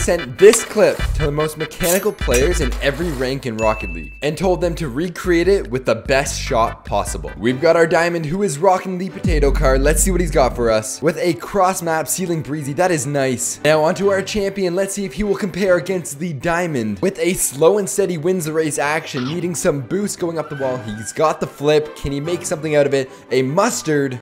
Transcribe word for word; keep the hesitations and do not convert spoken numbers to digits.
sent this clip to the most mechanical players in every rank in Rocket League and told them to recreate it with the best shot possible. We've got our diamond who is rocking the potato card. Let's see what he's got for us. With a cross map ceiling breezy, that is nice. Now onto our champion. Let's see if he will compare against the diamond. With a slow and steady wins the race action, needing some boost going up the wall. He's got the flip. Can he make something out of it? A mustard.